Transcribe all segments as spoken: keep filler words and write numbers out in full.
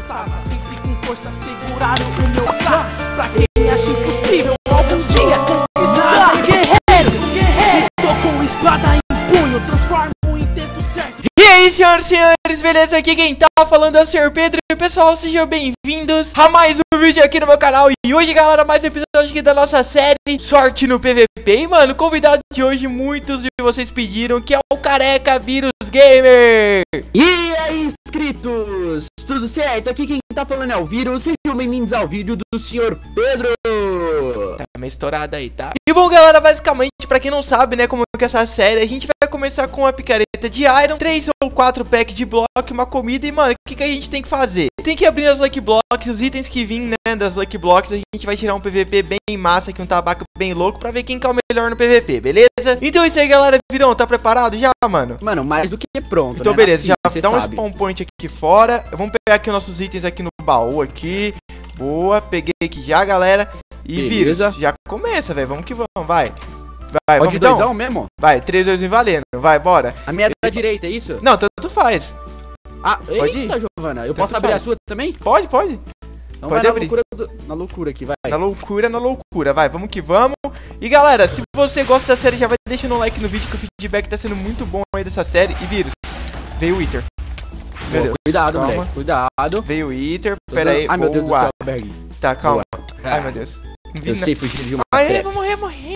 tava sempre com força, seguraram o meu saco. Pra quem acha impossível algum dia conquistar. Guerreiro, guerreiro, tô com espada em punho, transformo em texto certo. E aí, senhoras e senhores, beleza? Aqui quem tá falando é o senhor Pedro. E pessoal, sejam bem-vindos a mais um vídeo aqui no meu canal. E hoje, galera, mais um episódio aqui da nossa série Sorte no P V P. E, mano, o convidado de hoje, muitos de vocês pediram, que é o Careca Vírus Gamer. E aí, inscritos, tudo certo? Aqui quem tá falando é o Vírus. Sejam bem-vindos ao vídeo do senhor Pedro. Tá meio estourado aí, tá? E bom, galera, basicamente, pra quem não sabe, né, como é que é essa série, a gente vai começar com uma picareta de Iron, três ou quatro packs de bloco, uma comida. E, mano, o que, que a gente tem que fazer? Tem que abrir as Lucky Blocks, os itens que vêm, né, das Lucky Blocks. A gente vai tirar um P V P bem massa aqui, um tabaco bem louco, pra ver quem que é o melhor no P V P, beleza? Então é isso aí, galera. Virão, tá preparado já, mano? Mano, mais do que pronto, Então, né? beleza, Assim, já dá um sabe. spawn point aqui fora. Vamos pegar aqui nossos itens aqui no baú aqui. Boa, peguei aqui já, galera. E Beleza. Vírus, já começa, velho. Vamos que vamos, vai. Vai, Pode vamos então? doidão mesmo? Vai, três, dois e valendo. Vai, bora. A minha da direita, é isso? Não, tanto faz. Ah, Pode eita, Giovana, eu Tanto posso abrir faz. a sua também? Pode, pode. Então Pode vai abrir. na loucura, do- na loucura aqui, vai. Na loucura, na loucura. Vai, vamos que vamos. E galera, se você gosta da série, já vai deixando um like no vídeo, que o feedback tá sendo muito bom aí dessa série. E Vírus, veio o Wither. Meu Boa, Deus, cuidado, calma. moleque, cuidado. Veio o Wither, Tô pera aí. dando- Ai, meu Deus do boa. céu, Berg. Tá, calma. Boa. Ai, meu Deus. Não vi Eu na- sei fugir de uma Ai, treva. vou morrer, morrer.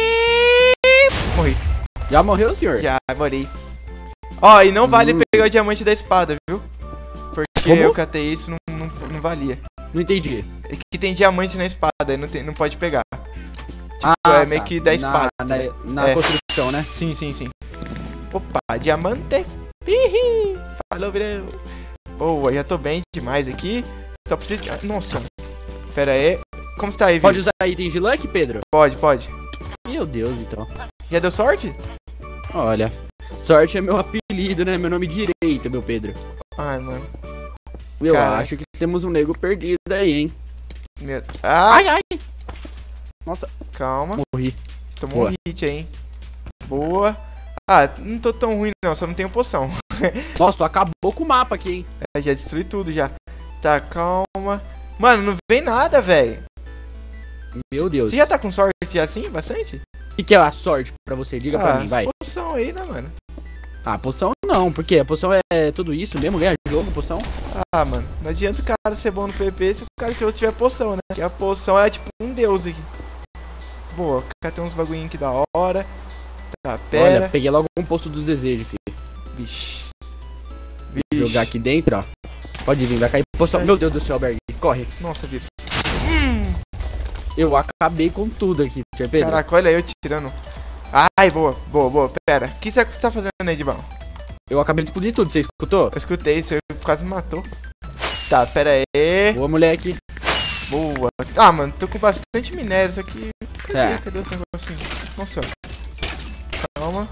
Morri. Já morreu, senhor? Já, morri. Ó, e não vale Hum. pegar o diamante da espada, viu? Porque Como? eu catei isso, não, não, não valia. Não entendi. É que tem diamante na espada, aí não, tem, não pode pegar. Tipo, Ah, é meio tá. que da espada. Na, na, na É. construção, né? Sim, sim, sim. Opa, diamante. Pihi. Falou, virão. Boa, já tô bem demais aqui. Só preciso... ah, Nossa. Pera aí. Como você tá aí, Pode Vírus? usar itens de luck, Pedro? Pode, pode. Meu Deus, então. Já deu sorte? Olha, sorte é meu apelido, né? Meu nome direito, meu Pedro. Ai, mano. Eu Caraca. acho que temos um nego perdido aí, hein? Meu... Ah, Ai, ai. Nossa, calma. morri. Tomou Boa. um hit aí, hein? Boa. Ah, não tô tão ruim não, só não tenho poção. Nossa, tu acabou com o mapa aqui, hein? É, já destruí tudo já. Tá, calma. Mano, não vem nada, velho. Meu Deus. Você já tá com sorte assim, bastante? O que, que é a sorte pra você? Diga pra Ah, mim, vai. poção aí, né, mano? Ah, poção não, porque a poção é tudo isso mesmo, ganha jogo, poção. Ah, mano, não adianta o cara ser bom no P V P se o cara que eu tiver poção, né? Porque a poção é tipo um deus aqui. Boa, cá tem uns bagulhinhos aqui da hora. Tá, pera. Olha, peguei logo um poço dos desejos, filho. Vixe. Vou Vixe. jogar aqui dentro, ó. Pode vir, vai cair poção. Ai. Meu Deus do céu, Berg, corre. Nossa, vírus. Hum, Eu acabei com tudo aqui, senhor Pedro. caraca, olha eu tirando. Ai, boa, boa, boa. Pera, o que você tá fazendo aí de bom? Eu acabei de explodir tudo, você escutou? Eu escutei, você quase me matou. Tá, pera aí. Boa, moleque. Boa. Ah, mano, tô com bastante minério isso aqui. Cadê? É. Cadê os negocinhos? Nossa. Calma.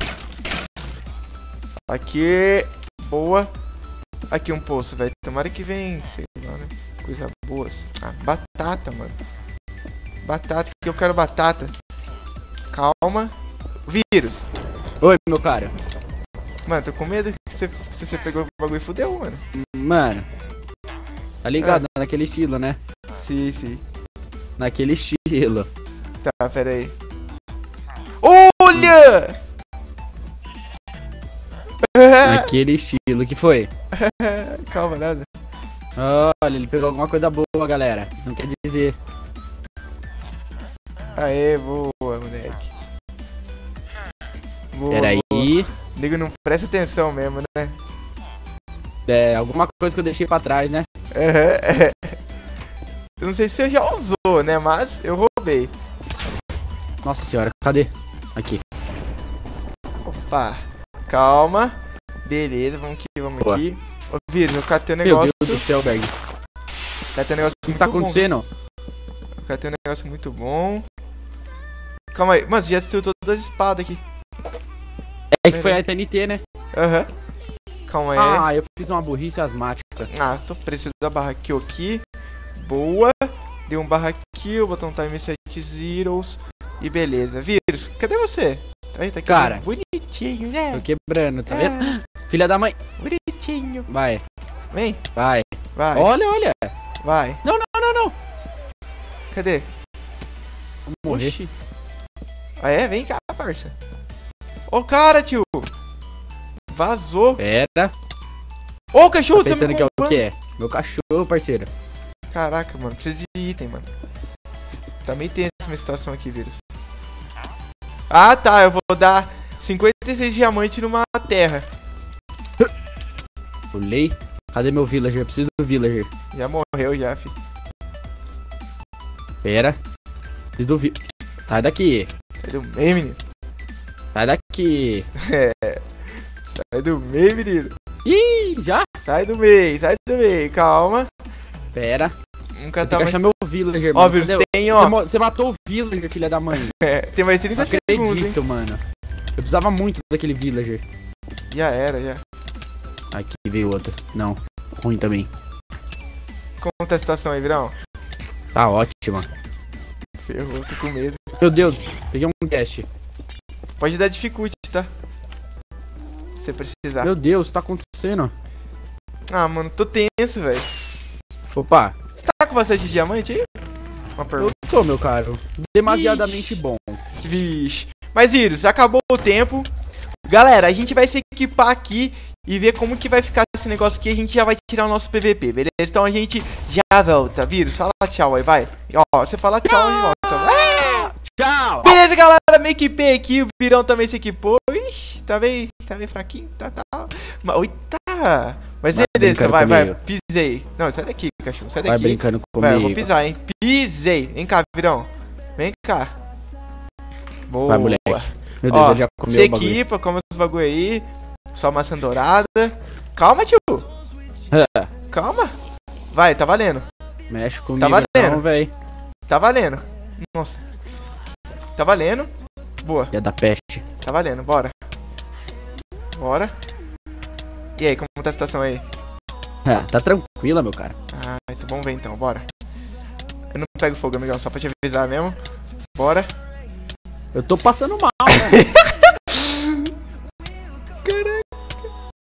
Aqui. Boa. Aqui um poço, velho. Tomara que vem, sei lá, né? Coisa boa. Ah, batata, mano. Batata, que eu quero batata. Calma. Vírus. Oi, meu cara. Mano, tô com medo que você, se você pegou o bagulho e fudeu, mano. Mano. Tá ligado? É. Naquele estilo, né? Sim, sim. Naquele estilo. Tá, pera aí. Olha! Naquele estilo. Que foi? Calma, nada. Olha, ele pegou alguma coisa boa, galera. Não quer dizer. Aê, boa, moleque. Boa, Pera aí. boa. Nego não presta atenção mesmo, né? É, alguma coisa que eu deixei pra trás, né? Uhum. Eu não sei se você já usou, né? Mas eu roubei. Nossa senhora, cadê? Aqui. Opa, calma. Beleza, vamos aqui, vamos Boa. aqui. Ô, Vírus, eu catei um Meu negócio. Deus do céu, Berg. Catei um negócio O que muito tá bom. acontecendo? Eu catei um negócio muito bom. Calma aí. Mano, você já destruiu todas as espadas aqui. É que foi a T N T, né? Aham. Calma aí. Ah, eu fiz uma burrice asmática. Ah, tô preciso da barra kill aqui. Boa. Deu um barra kill, botão time sete zeros. E beleza. Vírus, cadê você? Aí, tá aqui. Cara. Bonitinho, né? Tô quebrando, tá vendo? Ah, Filha da mãe. bonitinho. Vai, Vem. vai. Vai. Olha, olha. Vai. Não, não, não, não. Cadê? Vou morrer. Oxi. Ah, é? Vem cá, parça. Ô, cara, tio. Vazou. Pera. Ô, cachorro, Tá você me pensando que é o comprou. que é? Meu cachorro, parceiro. Caraca, mano. Preciso de item, mano. Tá meio tensa uma situação aqui, vírus. Ah, tá. Eu vou dar cinquenta e seis diamantes numa terra. Pulei. Cadê meu villager? Eu preciso do villager. Já morreu, já, fi. Pera. Preciso do vi... Sai daqui. Sai do meio, menino. Sai daqui. Sai do meio, menino. Ih, já? Sai do meio, sai do meio. Calma. Pera. Nunca Tem tá que mais... achar meu villager, Ó, mano. vírus, Cadê? tem, Você, ó. mo- você matou o villager, filha da mãe. É, tem mais trinta Não segundos, hein? acredito, mano. Eu precisava muito daquele villager. Já era, já. Aqui veio outro. Não. Ruim também. Como tá a situação aí, Virão? Tá ótima. Ferrou, tô com medo. Meu Deus. Peguei um guest. Pode dar dificuldade, tá? Se precisar. Meu Deus, o que tá acontecendo? Ah, mano, tô tenso, velho. Opa. Você tá com bastante diamante aí? Uma Eu pergunta. tô, meu caro. Demasiadamente Ixi. bom. Vixe. Mas, Vírus, acabou o tempo. Galera, a gente vai se equipar aqui e ver como que vai ficar esse negócio aqui. A gente já vai tirar o nosso P V P, beleza? Então a gente já volta. Vírus, fala tchau aí, vai. Ó, você fala tchau e volta. Ah! Tchau. Beleza, galera, me equipei aqui. O Virão também se equipou. Ixi, tá bem, tá bem fraquinho. Tá, tá. Mas, oita. Mas Vai beleza, brincando vai, vai. comigo. Pisei. Não, sai daqui, cachorro. Sai Vai daqui. brincando Vai, eu comigo. vou pisar, hein. Pisei. Vem cá, Virão. Vem cá. Boa. Vai, moleque. Meu Deus, Ó, ele já comeu você o bagulho. equipa, come os bagulho aí. Só maçã dourada. Calma, tio. Ah, Calma. Vai, tá valendo. mexe comigo Tá valendo. não, véi. Tá valendo. Nossa. Tá valendo. Boa. É da peste. Tá valendo, bora. Bora. E aí, como tá a situação aí? Ah, tá tranquila, meu cara. Ah, então vamos ver então, bora. Eu não pego fogo, amigão, só pra te avisar mesmo. Bora. Eu tô passando mal, né?